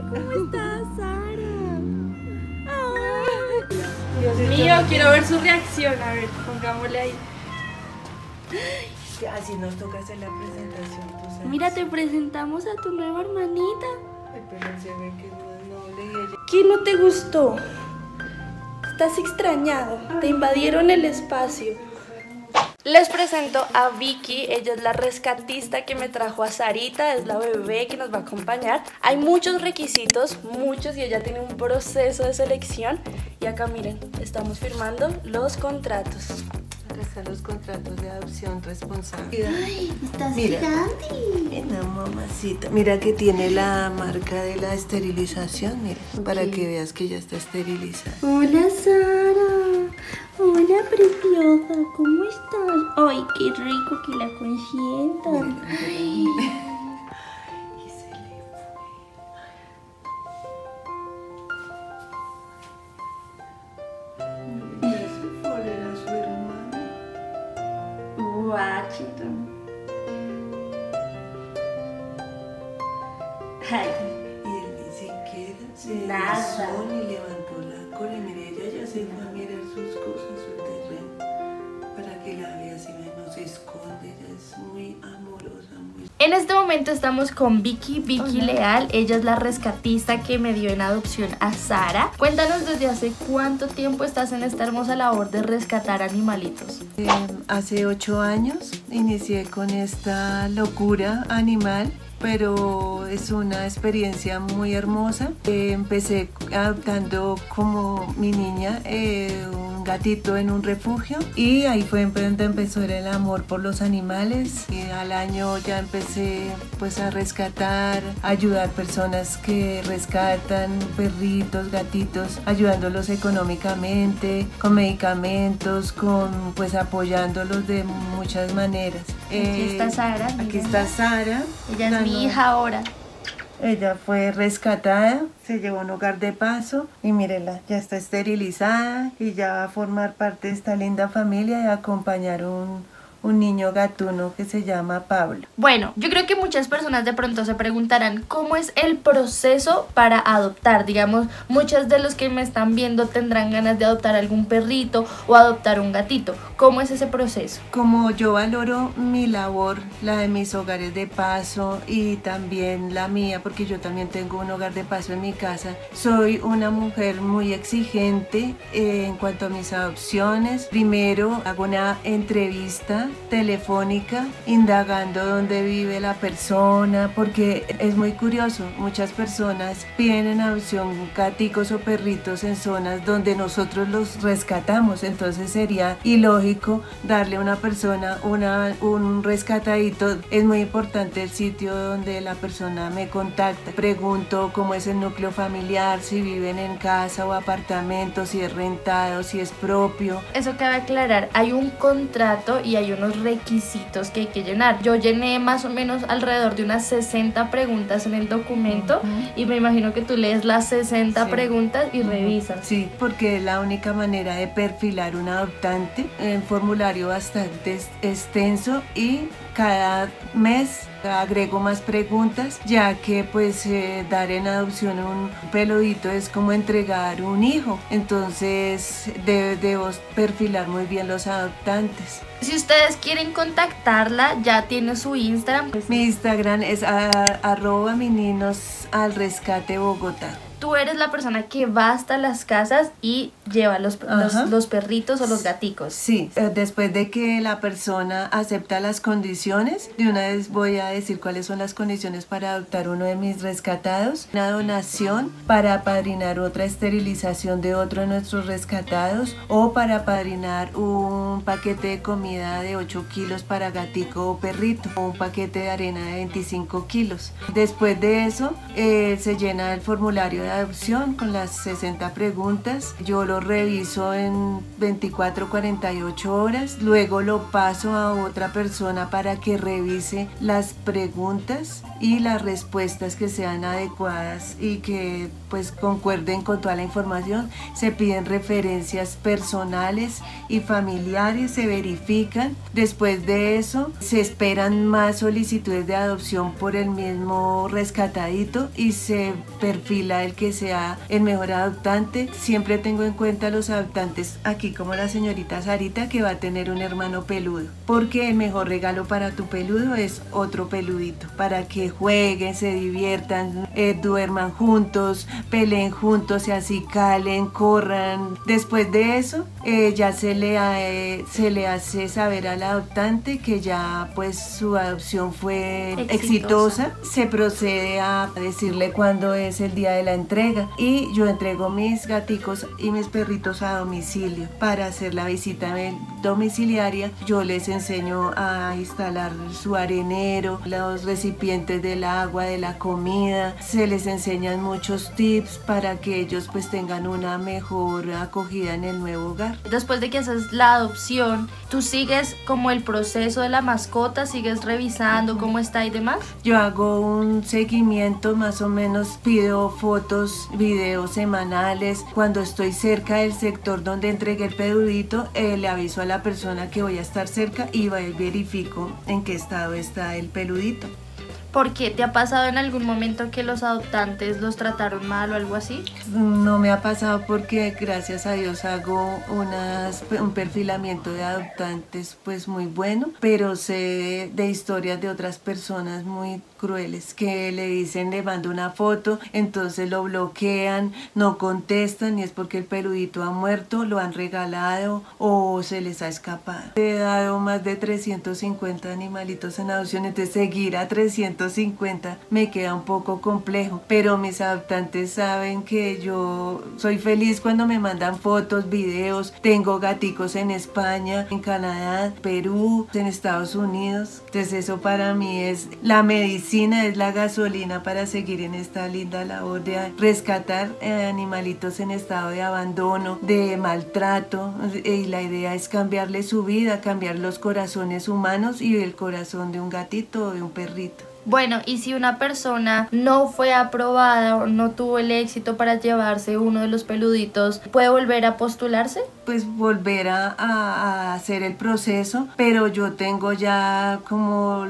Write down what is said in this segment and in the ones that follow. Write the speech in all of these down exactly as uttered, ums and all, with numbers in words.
¿Cómo estás, Sara? Ay. Dios mío, quiero ver su reacción. A ver, pongámosle ahí. Así nos toca hacer la presentación, tú sabes. Mira, te presentamos a tu nueva hermanita. Ay, pero se ve que no es noble y ella... ¿Qué no te gustó? Estás extrañado. Te invadieron el espacio. Les presento a Vicky, ella es la rescatista que me trajo a Sarita, es la bebé que nos va a acompañar. Hay muchos requisitos, muchos, y ella tiene un proceso de selección. Y acá miren, estamos firmando los contratos. Acá están los contratos de adopción responsable. Ay, estás Mira, gigante. mira, mamacita. Mira que tiene la marca de la esterilización, mira, okay, para que veas que ya está esterilizada. Hola, Sara. Hola, preciosa. ¿Cómo estás? Ay, qué rico que la consientan. Ay. Y se le fue. Ya se fue, era su hermano. Guachito. Ay. Y él ni siquiera se Nada. alzó ni levantó la cola. Y mire, ella ya se fue a mirar sus cosas, su terreno, para que la vea, si ve, no se esconde. Ella es muy amorosa, muy... En este momento estamos con Vicky, Vicky Hola. Leal. Ella es la rescatista que me dio en adopción a Sara. Cuéntanos desde hace cuánto tiempo estás en esta hermosa labor de rescatar animalitos. Eh, hace ocho años inicié con esta locura animal, pero es una experiencia muy hermosa. Eh, empecé adoptando como mi niña eh, un gatito en un refugio, y ahí fue donde empezó el amor por los animales. Y al año ya empecé pues a rescatar, a ayudar personas que rescatan perritos, gatitos, ayudándolos económicamente, con medicamentos, con pues apoyándolos de muchas maneras. Aquí eh, está Sara. Aquí está Sara. Ella es mi hija ahora. Ella fue rescatada, se llevó a un hogar de paso y mírela, ya está esterilizada y ya va a formar parte de esta linda familia y acompañar un, un niño gatuno que se llama Pablo. Bueno, yo creo que muchas personas de pronto se preguntarán cómo es el proceso para adoptar. Digamos, muchos de los que me están viendo tendrán ganas de adoptar algún perrito o adoptar un gatito. ¿Cómo es ese proceso? Como yo valoro mi labor, la de mis hogares de paso y también la mía, porque yo también tengo un hogar de paso en mi casa, soy una mujer muy exigente eh, en cuanto a mis adopciones. Primero hago una entrevista telefónica indagando dónde vive la persona, porque es muy curioso, muchas personas piden en adopción gaticos o perritos en zonas donde nosotros los rescatamos, entonces sería ilógico darle a una persona una, un rescatadito. Es muy importante el sitio donde la persona me contacta. Pregunto cómo es el núcleo familiar, si viven en casa o apartamento, si es rentado, si es propio. Eso cabe aclarar, hay un contrato y hay unos requisitos que hay que llenar. Yo llené más o menos alrededor de unas sesenta preguntas en el documento, uh-huh, y me imagino que tú lees las sesenta sí. preguntas y uh-huh. revisas. Sí, porque es la única manera de perfilar un adoptante. Un formulario bastante extenso y cada mes agrego más preguntas, ya que pues eh, dar en adopción un peludito es como entregar un hijo, entonces de, debo perfilar muy bien los adoptantes. Si ustedes quieren contactarla, ya tiene su Instagram. Mi Instagram es a, arroba meninos al rescate Bogotá. Tú eres la persona que va hasta las casas y lleva los, los, los perritos o los gaticos. Sí, después de que la persona acepta las condiciones, de una vez voy a decir cuáles son las condiciones para adoptar uno de mis rescatados. Una donación para apadrinar otra esterilización de otro de nuestros rescatados, o para apadrinar un paquete de comida de ocho kilos para gatico o perrito, o un paquete de arena de veinticinco kilos. Después de eso eh, se llena el formulario de adopción con las sesenta preguntas. Yo lo reviso en veinticuatro a cuarenta y ocho horas, luego lo paso a otra persona para que revise las preguntas y las respuestas que sean adecuadas y que pues concuerden con toda la información. Se piden referencias personales y familiares, se verifican. Después de eso se esperan más solicitudes de adopción por el mismo rescatadito y se perfila el que sea el mejor adoptante. Siempre tengo en cuenta los adoptantes aquí, como la señorita Sarita, que va a tener un hermano peludo, porque el mejor regalo para tu peludo es otro peludito, para que jueguen, se diviertan, eh, duerman juntos, peleen juntos, se acicalen, corran. Después de eso eh, ya se le, eh, se le hace saber al adoptante que ya pues su adopción fue exitosa. exitosa. Se procede a decirle cuándo es el día de la entrega y yo entrego mis gaticos y mis perritos a domicilio. Para hacer la visita domiciliaria yo les enseño a instalar su arenero, los recipientes del agua, de la comida. Se les enseñan muchos tips para que ellos pues tengan una mejor acogida en el nuevo hogar. Después de que haces la adopción, ¿tú sigues como el proceso de la mascota? ¿Sigues revisando cómo está y demás? Yo hago un seguimiento, más o menos pido fotos, videos semanales. Cuando estoy cerca del sector donde entregué el peludito, eh, le aviso a la persona que voy a estar cerca y verifico en qué estado está el peludito. ¿Por qué? ¿Te ha pasado en algún momento que los adoptantes los trataron mal o algo así? No me ha pasado porque gracias a Dios hago unas, un perfilamiento de adoptantes pues muy bueno, pero sé de historias de otras personas muy crueles que le dicen, le mando una foto, entonces lo bloquean, no contestan y es porque el peludito ha muerto, lo han regalado o se les ha escapado. He dado más de trescientos cincuenta animalitos en adopción, entonces seguir a trescientos cincuenta me queda un poco complejo, pero mis adoptantes saben que yo soy feliz cuando me mandan fotos, videos. Tengo gaticos en España, en Canadá, Perú, en Estados Unidos, entonces eso para mí es la medicina, es la gasolina para seguir en esta linda labor de rescatar eh, animalitos en estado de abandono, de maltrato, y la idea es cambiarle su vida, cambiar los corazones humanos y el corazón de un gatito o de un perrito. Bueno, y si una persona no fue aprobada o no tuvo el éxito para llevarse uno de los peluditos, ¿puede volver a postularse? Pues volver a, a, a hacer el proceso, pero yo tengo ya como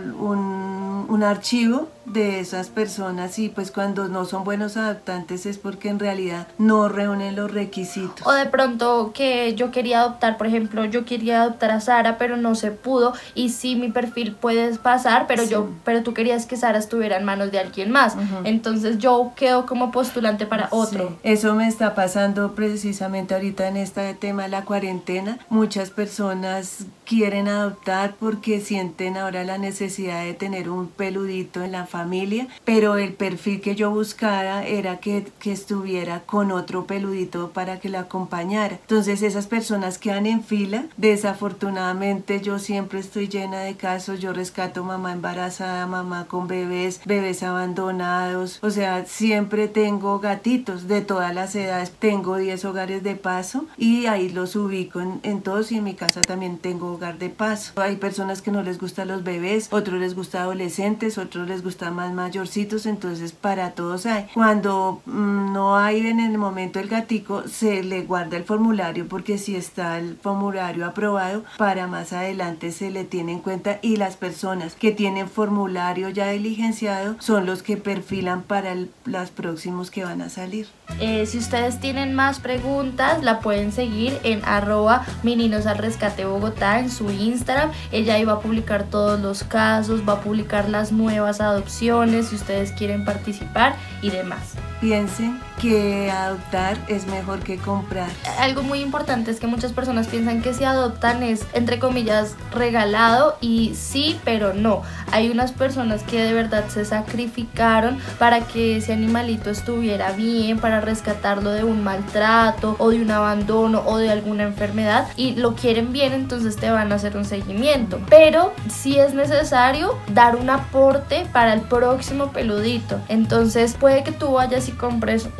un, un archivo de esas personas y pues cuando no son buenos adoptantes es porque en realidad no reúnen los requisitos. O de pronto que yo quería adoptar, por ejemplo, yo quería adoptar a Sara pero no se pudo y sí mi perfil puedes pasar, pero sí. yo pero tú querías que Sara estuviera en manos de alguien más, uh-huh. entonces yo quedo como postulante para otro. Sí. Eso me está pasando precisamente ahorita en este tema de la cuarentena. Muchas personas quieren adoptar porque sienten ahora la necesidad de tener un peludito en la familia, pero el perfil que yo buscara era que, que estuviera con otro peludito para que la acompañara. Entonces esas personas quedan en fila. Desafortunadamente yo siempre estoy llena de casos. Yo rescato mamá embarazada, mamá con bebés, bebés abandonados, o sea, siempre tengo gatitos de todas las edades. Tengo diez hogares de paso y ahí los ubico en, en todos, y en mi casa también tengo hogar de paso. Hay personas que no les gustan los bebés, otros les gustan adolescentes, otros les gustan más mayorcitos, entonces para todos hay. Cuando mmm, no hay en el momento el gatico, se le guarda el formulario, porque si está el formulario aprobado, para más adelante se le tiene en cuenta, y las personas que tienen formulario ya diligenciado son los que perfilan para el, los próximos que van a salir. Eh, si ustedes tienen más preguntas, la pueden seguir en arroba Mininos al Rescate Bogotá en su Instagram. Ella ahí va a publicar todos los casos, va a publicar las nuevas adopciones, si ustedes quieren participar y demás. Piensen que adoptar es mejor que comprar. Algo muy importante es que muchas personas piensan que si adoptan es, entre comillas, regalado, y sí, pero no. Hay unas personas que de verdad se sacrificaron para que ese animalito estuviera bien, para rescatarlo de un maltrato o de un abandono o de alguna enfermedad, y lo quieren bien, entonces te van a hacer un seguimiento. Pero sí es necesario dar un aporte para el próximo peludito. Entonces puede que tú vayas y compres un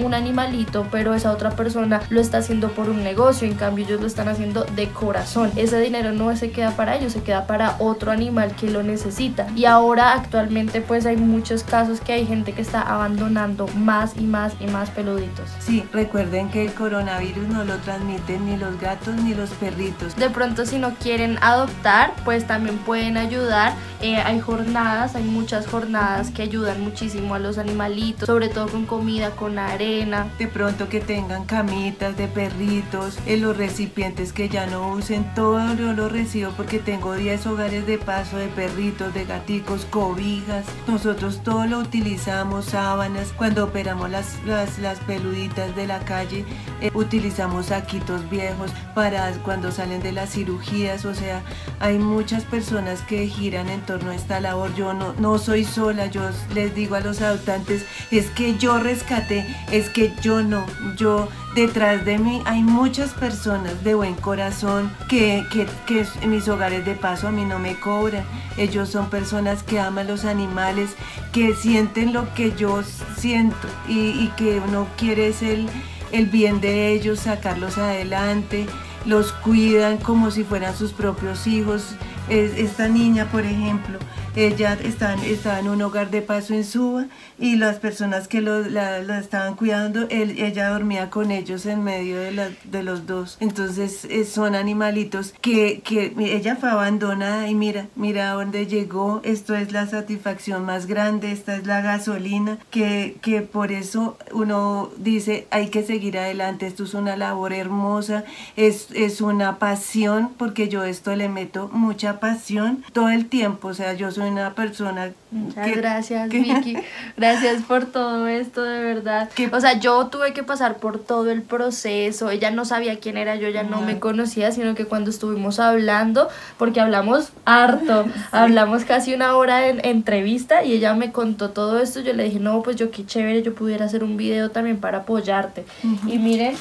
un animalito, pero esa otra persona lo está haciendo por un negocio, en cambio ellos lo están haciendo de corazón. Ese dinero no se queda para ellos, se queda para otro animal que lo necesita. Y ahora actualmente pues hay muchos casos que hay gente que está abandonando más y más y más peluditos. Sí, recuerden que el coronavirus no lo transmiten ni los gatos ni los perritos. De pronto si no quieren adoptar, pues también pueden ayudar. Eh, hay jornadas, hay muchas jornadas que ayudan muchísimo a los animalitos, sobre todo con comida, con arena. De pronto que tengan camitas de perritos, en los recipientes que ya no usen, todo yo lo recibo porque tengo diez hogares de paso de perritos, de gaticos, cobijas. Nosotros todo lo utilizamos, sábanas, cuando operamos las, las, las peluditas de la calle, eh, utilizamos saquitos viejos para cuando salen de las cirugías. O sea, hay muchas personas que giran en torno a esta labor. Yo no, no soy sola, yo les digo a los adoptantes, es que yo rescaté, es que yo no, yo detrás de mí hay muchas personas de buen corazón que, que, que en mis hogares de paso a mí no me cobran. Ellos son personas que aman los animales, que sienten lo que yo siento y, y que uno quiere es el, el bien de ellos, sacarlos adelante. Los cuidan como si fueran sus propios hijos. Esta niña, por ejemplo, ella estaba, estaba en un hogar de paso en Suba y las personas que lo, la, la estaban cuidando, él, ella dormía con ellos en medio de, la, de los dos. Entonces eh, son animalitos que, que ella fue abandonada y mira, mira a dónde llegó. Esto es la satisfacción más grande, esta es la gasolina, que, que por eso uno dice hay que seguir adelante. Esto es una labor hermosa, es, es una pasión, porque yo esto le meto mucha pasión todo el tiempo. O sea, yo soy una persona. Muchas que, gracias, que, Vicky. Gracias por todo esto, de verdad. Que, o sea, yo tuve que pasar por todo el proceso. Ella no sabía quién era yo, ella no, no me conocía, sino que cuando estuvimos hablando, porque hablamos harto, sí. hablamos casi una hora en entrevista y ella me contó todo esto. Yo le dije, no, pues yo qué chévere, yo pudiera hacer un video también para apoyarte. Uh-huh. Y miren,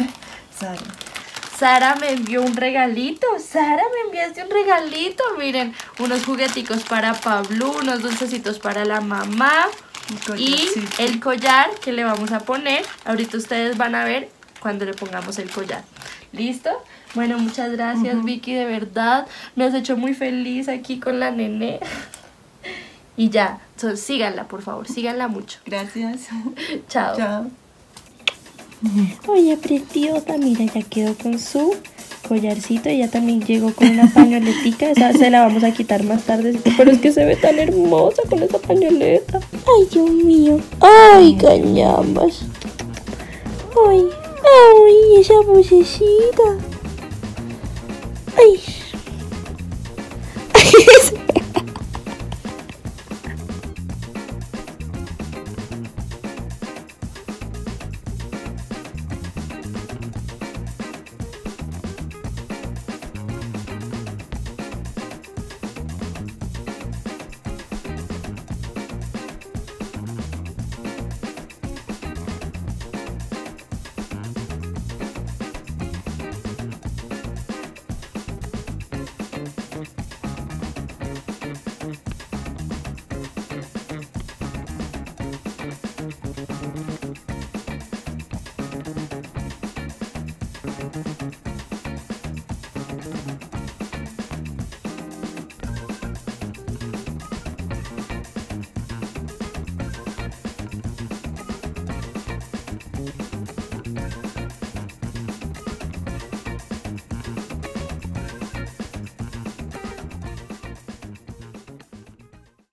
Sara. Sara me envió un regalito. Sara, me enviaste un regalito. Miren, unos jugueticos para Pablo, unos dulcecitos para la mamá y sí. el collar que le vamos a poner. Ahorita ustedes van a ver cuando le pongamos el collar. ¿Listo? Bueno, muchas gracias, uh-huh. Vicky, de verdad. Me has hecho muy feliz aquí con la nene. Y ya, so, síganla, por favor, síganla mucho. Gracias. Chao. Chao. Oye, pretiota, mira, ya quedó con su collarcito. Ella también llegó con una pañoletica. Esa se la vamos a quitar más tarde, pero es que se ve tan hermosa con esa pañoleta. Ay, Dios mío. Ay, cañamas. Ay, ay, esa vocecita. Ay. Thank you.